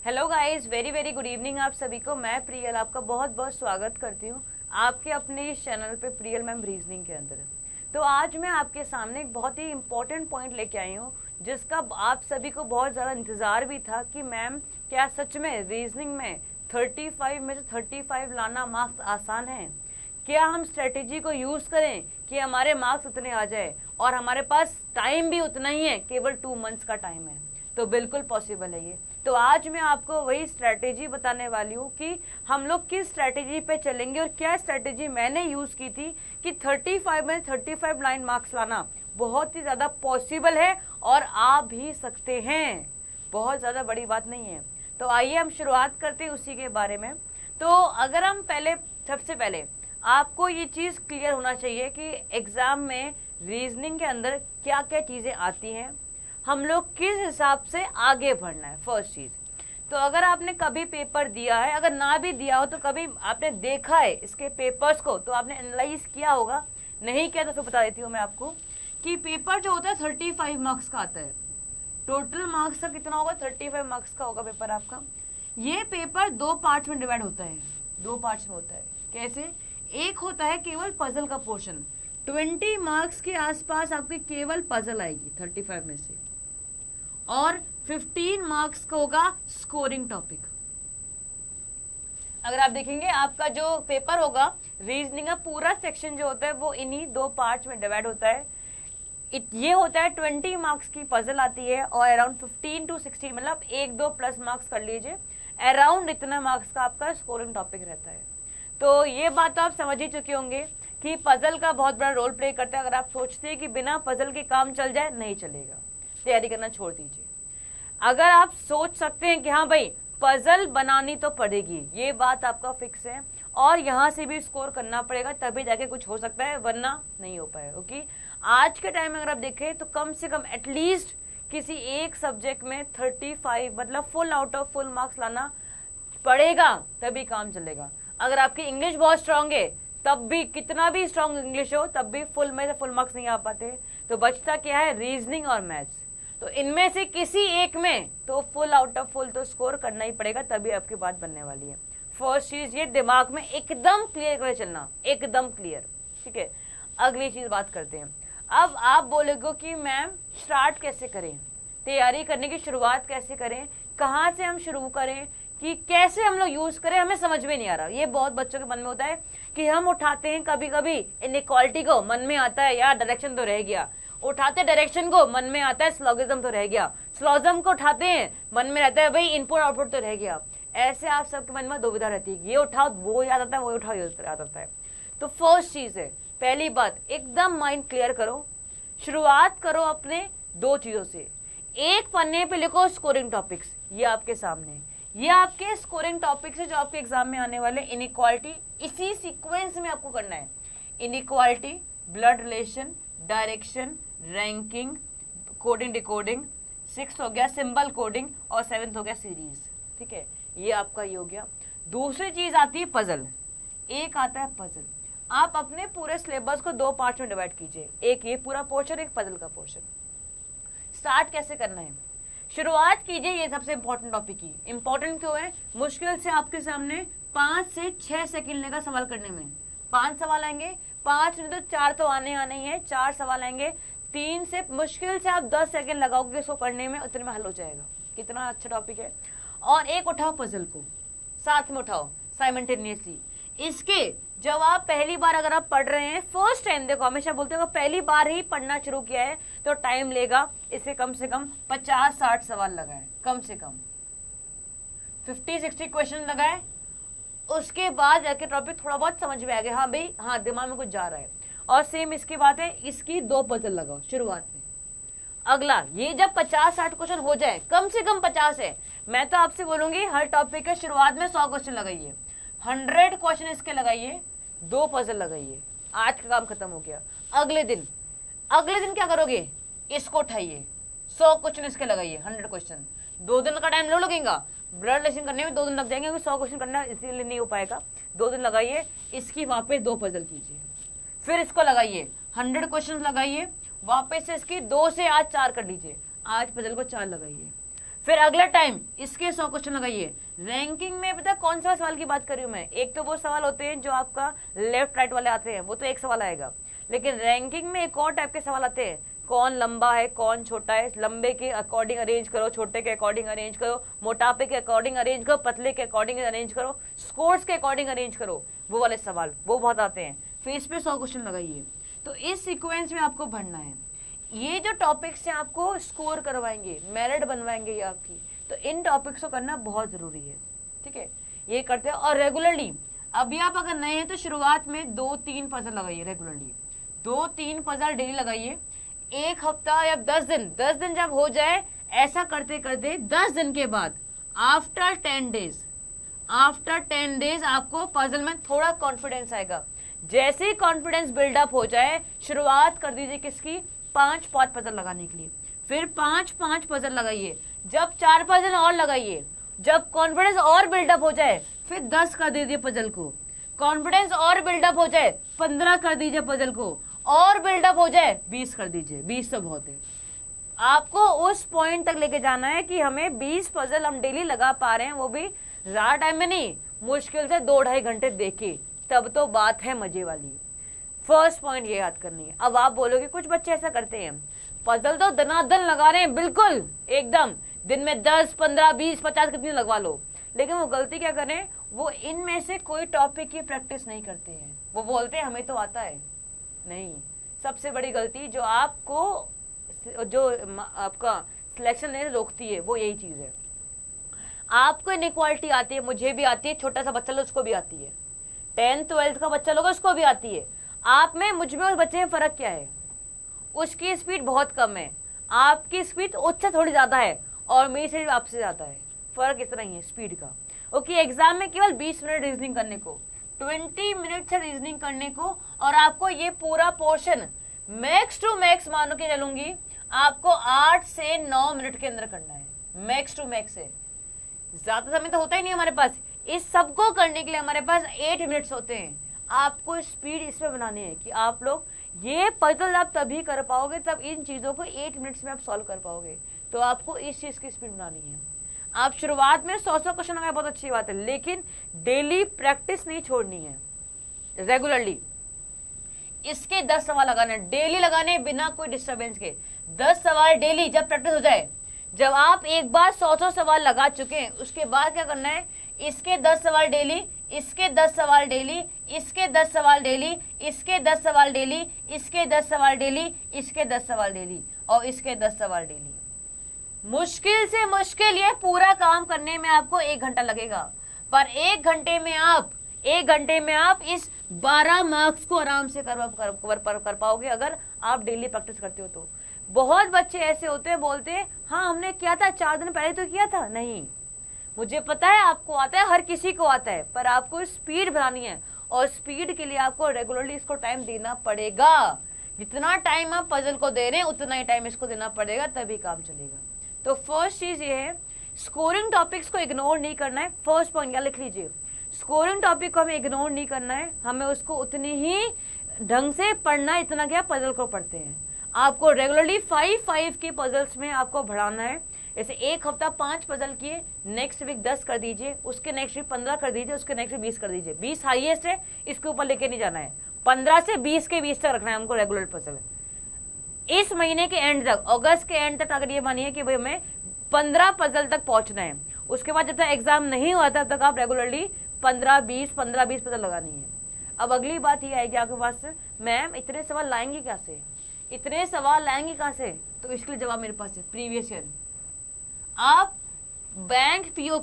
Hello guys, very very good evening आप सभी को। मैं प्रियल आपका बहुत बहुत स्वागत करती हूँ आपके अपने इस चैनल पे प्रियल मैम रीजनिंग के अंदर। तो आज मैं आपके सामने एक बहुत ही इम्पोर्टेंट पॉइंट लेके आई हूँ जिसका आप सभी को बहुत ज़्यादा इंतज़ार भी था कि मैम क्या सच में रीजनिंग में 35 में से 35 लाना मार्क्स आसान है। क्या हम स्ट्रेटेजी को यूज़ करें कि हमारे मार्क्स उतने आ जाए, और हमारे पास टाइम भी उतना ही है, केवल 2 मंथ्स का टाइम है। तो बिल्कुल पॉसिबल है ये। तो आज मैं आपको वही स्ट्रैटेजी बताने वाली हूँ कि हम लोग किस स्ट्रैटेजी पे चलेंगे और क्या स्ट्रैटेजी मैंने यूज़ की थी कि 35 में 35 लाइन मार्क्स लाना बहुत ही ज़्यादा पॉसिबल है और आ भी सकते हैं। बहुत ज़्यादा बड़ी बात नहीं है। तो आइए हम शुरुआत करते हैं उसी के बारे में। तो अगर हम सबसे पहले आपको ये चीज़ क्लियर होना चाहिए कि एग्ज़ाम में रीजनिंग के अंदर क्या क्या चीज़ें आती हैं, हम लोग किस हिसाब से आगे बढ़ना है। फर्स्ट चीज, तो अगर आपने कभी पेपर दिया है, अगर ना भी दिया हो तो कभी आपने देखा है इसके पेपर्स को, तो आपने एनालाइज किया होगा। नहीं किया तो फिर बता देती हूँ मैं आपको कि पेपर जो होता है 35 मार्क्स का आता है। टोटल मार्क्स का कितना होगा? 35 मार्क्स का होगा पेपर आपका। ये पेपर 2 पार्ट्स में डिवाइड होता है। 2 पार्ट्स में होता है। कैसे? एक होता है केवल पजल का पोर्शन, 20 मार्क्स के आसपास आपकी केवल पजल आएगी 35 में से, और 15 मार्क्स का होगा स्कोरिंग टॉपिक। अगर आप देखेंगे आपका जो पेपर होगा रीजनिंग का पूरा सेक्शन जो होता है वो इन्हीं 2 पार्ट्स में डिवाइड होता है। ये होता है 20 मार्क्स की पजल आती है और अराउंड 15 to 16, मतलब 1-2 प्लस मार्क्स कर लीजिए, अराउंड इतना मार्क्स का आपका स्कोरिंग टॉपिक रहता है। तो ये बात तो आप समझ ही चुके होंगे कि पजल का बहुत बड़ा रोल प्ले करता है। अगर आप सोचते हैं कि बिना पजल के काम चल जाए, नहीं चलेगा, तैयारी करना छोड़ दीजिए। अगर आप सोच सकते हैं कि हाँ भाई पजल बनानी तो पड़ेगी, ये बात आपका फिक्स है और यहाँ से भी स्कोर करना पड़ेगा, तभी जाके कुछ हो सकता है, वरना नहीं हो पाएगा। क्योंकि आज के टाइम में अगर आप देखें तो कम से कम एटलीस्ट किसी एक सब्जेक्ट में 35 मतलब full out of full marks लाना पड़ेगा, तभी काम चलेगा। अगर आपकी इंग्लिश बहुत स्ट्रांग है तब भी, कितना भी स्ट्रांग इंग्लिश हो तब भी फुल में से फुल मार्क्स नहीं आ पाते। तो बचता क्या है? रीजनिंग और मैथ्स। तो इनमें से किसी एक में तो फुल आउट ऑफ फुल तो स्कोर करना ही पड़ेगा, तभी आपकी बात बनने वाली है। फर्स्ट चीज ये दिमाग में एकदम क्लियर कर चलना, एकदम क्लियर। ठीक है, अगली चीज बात करते हैं। अब आप बोलोगे कि मैम स्टार्ट कैसे करें, तैयारी करने की शुरुआत कैसे करें, कहाँ से हम शुरू करें, कि कैसे हम लोग यूज करें, हमें समझ में नहीं आ रहा। ये बहुत बच्चों के मन में होता है कि हम उठाते हैं कभी कभी इनइक्वालिटी को, मन में आता है यार डायरेक्शन तो रह गया, उठाते डायरेक्शन को, मन में आता है स्लॉगिज्म तो रह गया, स्लॉगिज्म को उठाते हैं, मन में रहता है भाई इनपुट आउटपुट तो रह गया। ऐसे आप सबके मन में दुविधा रहती है, ये उठाओ वो याद आता है, वो उठाओ ये याद आता है। तो फर्स्ट चीज है, पहली बात, एकदम माइंड क्लियर करो। शुरुआत करो अपने 2 चीजों से। एक पन्ने पे लिखो स्कोरिंग टॉपिक्स, ये आपके सामने, ये आपके स्कोरिंग टॉपिक्स है जो आपके एग्जाम में आने वाले। इनइक्वालिटी इसी सीक्वेंस में आपको करना है। Inequality, blood relation, direction, ranking, coding decoding, 6th हो गया सिंबल कोडिंग, और 7th हो गया सीरीज। ठीक है, ये आपका ये हो गया। दूसरी चीज आती है पजल। एक आता है पजल। आप अपने पूरे सिलेबस को 2 पार्ट में डिवाइड कीजिए, एक ये पूरा पोर्शन, एक पजल का पोर्शन। स्टार्ट कैसे करना है? शुरुआत कीजिए ये सबसे इंपॉर्टेंट टॉपिक की। इंपॉर्टेंट क्यों है? मुश्किल से आपके सामने 5 से 6 सेकंड लेगा सवाल करने में। 5 सवाल आएंगे, 5 नहीं तो 4 तो आने ही है, 4 सवाल आएंगे, 3 से मुश्किल से आप 10 सेकंड लगाओगे इसको करने में, उतने में हल हो जाएगा। कितना अच्छा टॉपिक है। और एक उठाओ पजल को, साथ में उठाओ साइमल्टेनियसली। इसके जब आप पहली बार अगर आप पढ़ रहे हैं, फर्स्ट टाइम, देखो हमेशा बोलते हैं पहली बार ही पढ़ना शुरू किया है तो टाइम लेगा, इसे कम से कम 50-60 सवाल लगाए, कम से कम 50-60 क्वेश्चन लगाए। उसके बाद जाके टॉपिक थोड़ा बहुत समझ में आ गया, हाँ भाई हाँ दिमाग में कुछ जा रहा है। और सेम इसकी बात है, इसकी 2 पजल लगाओ शुरुआत में। अगला, ये जब 50-60 क्वेश्चन हो जाए, कम से कम 50 है, मैं तो आपसे बोलूंगी हर टॉपिक के शुरुआत में 100 क्वेश्चन लगाइए, 100 क्वेश्चन इसके लगाइए, 2 पजल लगाइए। आज का काम खत्म हो गया। अगले दिन क्या करोगे? इसको उठाइए, 100 क्वेश्चन इसके लगाइए, 100 क्वेश्चन। 2 दिन का टाइम लगेगा, ब्लड रिलेशन करने में 2 दिन लग जाएंगे, क्योंकि 100 क्वेश्चन करना इसीलिए नहीं हो पाएगा। 2 दिन लगाइए, इसकी वापस 2 पजल कीजिए, फिर इसको लगाइए, 100 क्वेश्चन लगाइए, वापस से इसकी 2 से आज 4 कर लीजिए, आज पजल को 4 लगाइए, फिर अगला टाइम इसके 100 क्वेश्चन लगाइए। रैंकिंग में पता कौन सा सवाल की बात कर रही हूँ मैं, एक तो वो सवाल होते हैं जो आपका लेफ्ट राइट वाले आते हैं, वो तो एक सवाल आएगा, लेकिन रैंकिंग में एक और टाइप के सवाल आते हैं, कौन लंबा है कौन छोटा है, लंबे के अकॉर्डिंग अरेंज करो, छोटे के अकॉर्डिंग अरेंज करो, मोटापे के अकॉर्डिंग अरेंज करो, पतले के अकॉर्डिंग अरेंज करो, स्कोर्स के अकॉर्डिंग अरेंज करो, वो वाले सवाल वो बहुत आते हैं। फिर इस पे 100 क्वेश्चन लगाइए। तो इस सीक्वेंस में आपको पढ़ना है। ये जो टॉपिक्स से आपको स्कोर करवाएंगे, मेरिट बनवाएंगे ये आपकी, तो इन टॉपिक्स को करना बहुत जरूरी है, ठीक है। ये करते हैं। और रेगुलरली, अभी आप अगर नए हैं तो शुरुआत में 2-3 पजल लगाइए, रेगुलरली 2-3 पजल डेली लगाइए। एक हफ्ता या 10 दिन जब हो जाए, ऐसा करते करते 10 दिन के बाद आफ्टर 10 डेज आपको पजल में थोड़ा कॉन्फिडेंस आएगा। जैसे ही कॉन्फिडेंस बिल्डअप हो जाए, शुरुआत कर दीजिए किसकी, 5 पजल लगाने के लिए। फिर 5 पजल लगाइए, जब 4 पजल और लगाइए, जब कॉन्फिडेंस और बिल्डअप हो जाए फिर 10 कर दीजिए पजल को, कॉन्फिडेंस और बिल्डअप हो जाए 15 कर दीजिए पजल को, और बिल्डअप हो जाए 20 कर दीजिए। 20 तो बहुत है। आपको उस पॉइंट तक लेके जाना है कि हमें 20 पजल हम डेली लगा पा रहे हैं, वो भी ज्यादा टाइम में नहीं, मुश्किल से 2-2.5 घंटे देखे, तब तो बात है मजे वाली। फर्स्ट पॉइंट ये याद करनी है। अब आप बोलोगे कुछ बच्चे ऐसा करते हैं, पजल तो दनादन लगा रहे हैं, बिल्कुल एकदम दिन में 10, 15, 20, 50 कितनी लगवा लो, लेकिन वो गलती क्या करें, वो इनमें से कोई टॉपिक की प्रैक्टिस नहीं करते हैं। वो बोलते हैं हमें तो आता है। नहीं, सबसे बड़ी गलती जो आपको, जो आपका सिलेक्शन लेने रोकती है, वो यही चीज है। आपको इनइक्वालिटी आती है, मुझे भी आती है, छोटा सा बच्चा लो उसको भी आती है, 10th 12th का बच्चा लोग उसको भी आती है। आप में, मुझ में, उस बच्चे में फर्क क्या है, उसकी स्पीड बहुत कम है, आपकी स्पीड उससे थोड़ी ज्यादा है, और मेरी स्पीड आपसे ज्यादा है, फर्क इतना ही है स्पीड का। ओके, एग्जाम में केवल 20 मिनट रीजनिंग करने को, 20 मिनट से रीजनिंग करने को, और आपको ये पूरा पोर्शन मैक्स टू मैक्स मानो के चलूंगी, आपको 8 से 9 मिनट के अंदर करना है, मैक्स टू मैक्स है। ज्यादा समय तो होता ही नहीं हमारे पास, इस सबको करने के लिए हमारे पास 8 मिनट्स होते हैं। आपको स्पीड इसमें बनानी है कि आप लोग ये पजल आप तभी कर पाओगे, तब इन चीजों को 8 मिनट्स में आप सॉल्व कर पाओगे। तो आपको इस चीज की स्पीड बनानी है। आप शुरुआत में 100 क्वेश्चन लगाए, बहुत अच्छी बात है, लेकिन डेली प्रैक्टिस नहीं छोड़नी है, रेगुलरली। इसके 10 सवाल लगाने, डेली लगाने, बिना कोई डिस्टर्बेंस के 10 सवाल डेली। जब प्रैक्टिस हो जाए, जब आप एक बार 100 सवाल लगा चुके हैं, उसके बाद क्या करना है, इसके 10 सवाल डेली, इसके 10 सवाल डेली, इसके 10 सवाल डेली, इसके 10 सवाल डेली, इसके 10 सवाल डेली, इसके 10 सवाल डेली, और इसके 10 सवाल डेली। मुश्किल से मुश्किल ये पूरा काम करने में आपको 1 घंटा लगेगा, पर 1 घंटे में आप इस 12 मार्क्स को आराम से कर पाओगे, अगर आप डेली प्रैक्टिस करते हो तो। बहुत बच्चे ऐसे होते हैं, बोलते हैं हाँ हमने किया था, 4 दिन पहले तो किया था। नहीं, मुझे पता है आपको आता है, हर किसी को आता है, पर आपको स्पीड बढ़ानी है, और स्पीड के लिए आपको रेगुलरली इसको टाइम देना पड़ेगा। जितना टाइम आप पजल को दे रहे हैं, उतना ही टाइम इसको देना पड़ेगा, तभी काम चलेगा। तो फर्स्ट चीज ये है, स्कोरिंग टॉपिक्स को इग्नोर नहीं करना है। फर्स्ट पॉइंट क्या लिख लीजिए, स्कोरिंग टॉपिक को हमें इग्नोर नहीं करना है, हमें उसको उतनी ही ढंग से पढ़ना है, इतना क्या पजल को पढ़ते हैं। आपको रेगुलरली 5 के पजल्स में आपको बढ़ाना है। जैसे एक हफ्ता 5 पजल किए, नेक्स्ट वीक 10 कर दीजिए, उसके नेक्स्ट वीक 15 कर दीजिए, उसके नेक्स्ट वीक 20 कर दीजिए। 20 हाईएस्ट है, इसके ऊपर लेके नहीं जाना है, 15 से 20 के बीच तक रखना है हमको रेगुलर पजल। इस महीने के एंड तक, अगस्त के एंड तक अगर ये मानिए कि भाई हमें 15 पजल तक पहुंचना है, उसके बाद जब तक एग्जाम नहीं हुआ तब तक आप रेगुलरली 15-20 पजल लगानी है। अब अगली बात ये आएगी आपके पास, मैम इतने सवाल लाएंगे कहाँ से, इतने सवाल लाएंगे कहाँ से? तो इसके लिए जवाब मेरे पास है, प्रीवियस ईयर। आप बैंक पीओ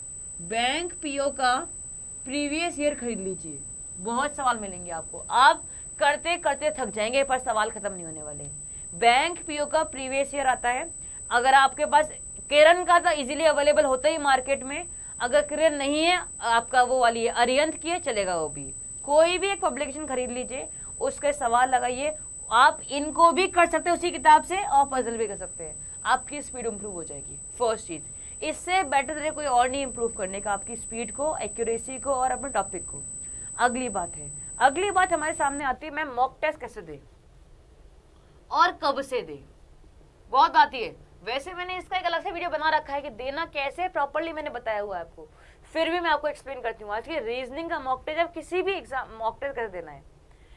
का प्रीवियस ईयर खरीद लीजिए, बहुत सवाल मिलेंगे आपको, आप करते करते थक जाएंगे, पर सवाल खत्म नहीं होने वाले। बैंक पीओ का प्रीवियस ईयर आता है। अगर आपके पास केरन का तो इजीली अवेलेबल होता ही मार्केट में, अगर केरन नहीं है आपका, वो वाली है अरिहंत की है, चलेगा वो भी। कोई भी एक पब्लिकेशन खरीद लीजिए, उसके सवाल लगाइए। आप इनको भी कर सकते हैं उसी किताब से, और पजल भी कर सकते हैं, आपकी स्पीड इंप्रूव हो जाएगी। फर्स्ट चीज, इससे बेटर तरीके कोई और नहीं इंप्रूव करने का आपकी स्पीड को, एक्यूरेसी को, और अपने टॉपिक को। अगली बात हमारे सामने आती है, मैम मॉक टेस्ट कैसे दे और कब से दे। बहुत आती है, वैसे मैंने इसका एक अलग से वीडियो बना रखा है कि देना कैसे प्रॉपरली मैंने बताया हुआ है आपको, फिर भी मैं आपको एक्सप्लेन करती हूँ। आज की रीजनिंग का मॉक टेस्ट, जब किसी भी एग्जाम मॉक टेस्ट कैसे देना है,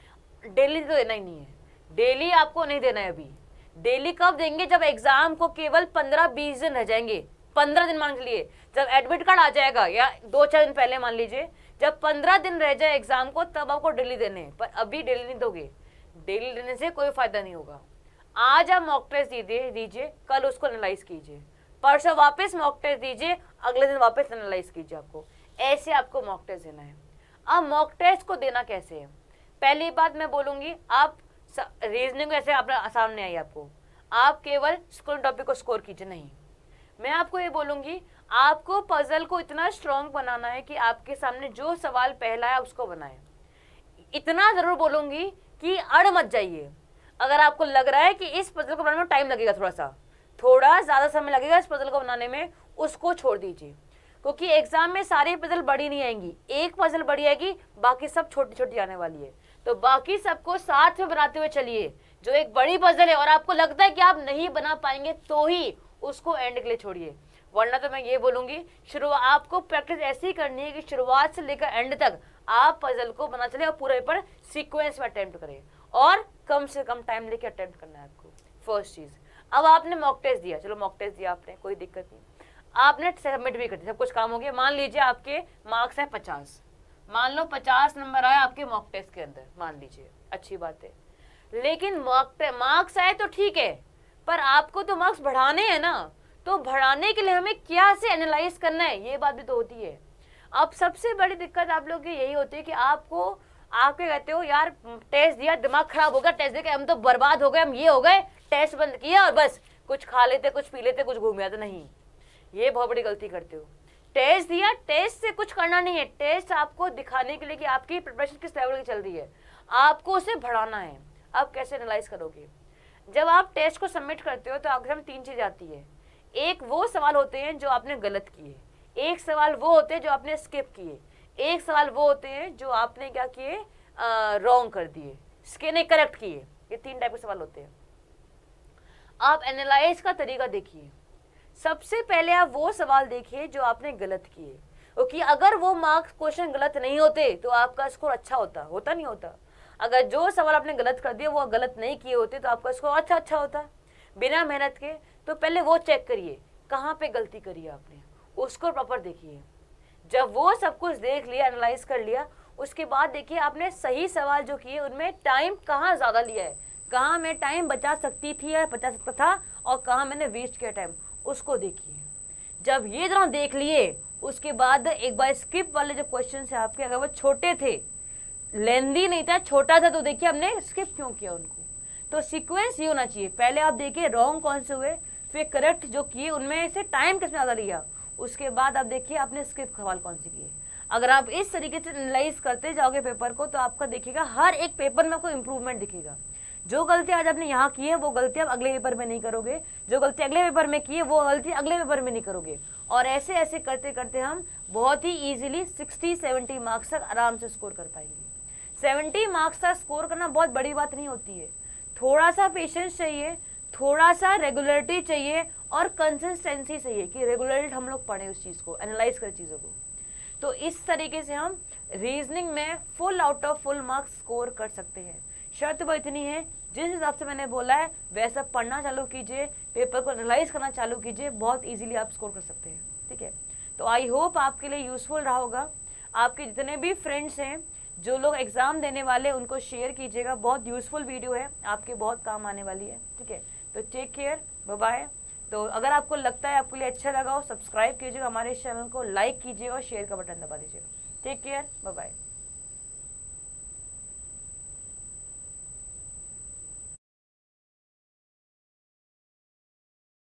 डेली तो देना ही नहीं है, डेली आपको नहीं देना है। अभी डेली कब देंगे, जब एग्जाम को केवल 15-20 दिन रह जाएंगे, 15 दिन मान लीजिए, जब एडमिट कार्ड आ जाएगा या 2-4 दिन पहले मान लीजिए, जब 15 दिन रह जाए एग्जाम को तब आपको डेली देने हैं। पर अभी डेली नहीं दोगे, डेली देने से कोई फायदा नहीं होगा। आज आप मॉक टेस्ट दीजिए, कल उसको एनालाइज कीजिए, परसों वापस मॉक टेस्ट दीजिए, अगले दिन वापस एनालाइज कीजिए। आपको ऐसे आपको मॉक टेस्ट देना है। अब मॉक टेस्ट को देना कैसे है, पहली बात मैं बोलूंगी, आप रीजनिंग ऐसे अपने सामने आई आपको, आप केवल स्कूल टॉपिक को स्कोर कीजिए नहीं। मैं आपको ये बोलूंगी, आपको पजल को इतना स्ट्रॉन्ग बनाना है कि आपके सामने जो सवाल पहला है उसको बनाए। इतना जरूर बोलूंगी कि अड़ मत जाइए। अगर आपको लग रहा है कि इस पजल को बनाने में टाइम लगेगा, थोड़ा ज्यादा समय लगेगा इस पजल को बनाने में, उसको छोड़ दीजिए, क्योंकि एग्जाम में सारी पजल बड़ी नहीं आएंगी, एक पजल बड़ी आएगी, बाकी सब छोटी छोटी आने वाली है। तो बाकी सबको साथ में बनाते हुए चलिए। जो एक बड़ी पजल है और आपको लगता है कि आप नहीं बना पाएंगे तो ही उसको एंड के लिए छोड़िए, वरना तो मैं ये बोलूंगी शुरुआत आपको प्रैक्टिस ऐसी करनी है कि शुरुआत से लेकर एंड तक आप पजल को बना चले और पूरे पर सीक्वेंस में अटेम्प्ट करें, और कम से कम टाइम लेके अटेम्प्ट करना है आपको। फर्स्ट चीज, अब आपने मॉक टेस्ट दिया, चलो मॉक टेस्ट दिया आपने, कोई दिक्कत नहीं, आपने सबमिट भी कर दिया, सब कुछ काम हो गया। मान लीजिए आपके मार्क्स है 50, मान लो 50 नंबर आए आपके मॉक टेस्ट के अंदर, मान लीजिए, अच्छी बात है। लेकिन मार्क्स आए तो ठीक है, पर आपको तो मार्क्स बढ़ाने हैं ना, तो बढ़ाने के लिए हमें क्या से एनालाइज करना है, ये बात भी तो होती है। अब सबसे बड़ी दिक्कत आप लोग की यही होती है कि आपको, आप क्या कहते हो, यार टेस्ट दिया दिमाग खराब हो गया, टेस्ट देके हम तो बर्बाद हो गए, हम ये हो गए, टेस्ट बंद किया और बस कुछ खा लेते, कुछ पी लेते, कुछ घूम जाते। नहीं, ये बहुत बड़ी गलती करते हो। टेस्ट दिया, टेस्ट से कुछ करना नहीं है, टेस्ट आपको दिखाने के लिए कि आपकी प्रिपरेशन किस लेवल की चल रही है, आपको उसे बढ़ाना है। अब कैसे एनालाइज करोगे, जब आप टेस्ट को सबमिट करते हो तो आपके सामने 3 चीजें आती है। एक वो सवाल होते हैं जो आपने गलत किए, एक सवाल वो होते हैं जो आपने स्किप किए, एक सवाल वो होते हैं जो आपने क्या किए, रॉन्ग कर दिए, नहीं करेक्ट किए। ये 3 टाइप के सवाल होते हैं। आप एनालाइज का तरीका देखिए, सबसे पहले आप वो सवाल देखिए जो आपने गलत किए, क्योंकि अगर वो मार्क्स क्वेश्चन गलत नहीं होते तो आपका स्कोर अच्छा होता नहीं होता। अगर जो सवाल आपने गलत कर दिया वो गलत नहीं किए होते तो आपका स्कोर अच्छा होता बिना मेहनत के। तो पहले वो चेक करिए कहाँ पे गलती करी आपने, उसको प्रॉपर देखिए। जब वो सब कुछ देख लिया, एनालाइज कर लिया, उसके बाद देखिए आपने सही सवाल जो किए उनमें टाइम कहाँ ज़्यादा लिया है, कहाँ मैं टाइम बचा सकती थी या बचा सकता था, और कहाँ मैंने वेस्ट किया टाइम, उसको देखिए। जब ये दोनों देख लिए उसके बाद एक बार स्किप वाले जो क्वेश्चन है आपके, अगर वो छोटे थे, लेंदी नहीं था, छोटा था, तो देखिए हमने स्किप क्यों किया उनको। तो सीक्वेंस ये होना चाहिए, पहले आप देखिए रॉन्ग कौन से हुए, फिर करेक्ट जो किए उनमें से टाइम किसने ज़्यादा लिया, उसके बाद आप देखिए आपने स्किप सवाल कौन से किए। अगर आप इस तरीके से एनालाइज करते जाओगे पेपर को तो आपका देखिएगा हर एक पेपर में आपको इंप्रूवमेंट दिखेगा। जो गलती आज आपने यहाँ की है वो गलती आप अगले पेपर में नहीं करोगे, जो गलती अगले पेपर में की है वो गलती अगले पेपर में नहीं करोगे, और ऐसे ऐसे करते करते हम बहुत ही इजीली 60-70 मार्क्स तक आराम से स्कोर कर पाएंगे। 70 मार्क्स तक स्कोर करना बहुत बड़ी बात नहीं होती है, थोड़ा सा पेशेंस चाहिए, थोड़ा सा रेगुलरिटी चाहिए और कंसिस्टेंसी चाहिए कि रेगुलरली हम लोग पढ़ें उस चीज़ को, एनालाइज करें चीज़ों को। तो इस तरीके से हम रीजनिंग में full out of full marks score कर सकते हैं। शर्त वो इतनी है, जिस हिसाब से मैंने बोला है वैसा पढ़ना चालू कीजिए, पेपर को एनालाइज करना चालू कीजिए, बहुत इजीली आप स्कोर कर सकते हैं। ठीक है, तो आई होप आपके लिए यूजफुल रहा होगा। आपके जितने भी फ्रेंड्स हैं जो लोग एग्जाम देने वाले, उनको शेयर कीजिएगा, बहुत यूजफुल वीडियो है, आपके बहुत काम आने वाली है। ठीक है, तो टेक केयर, बाय बाय। तो अगर आपको लगता है आपके लिए अच्छा लगा हो, सब्सक्राइब कीजिएगा हमारे चैनल को, लाइक कीजिएगा और शेयर का बटन दबा दीजिएगा। Take care, bye bye.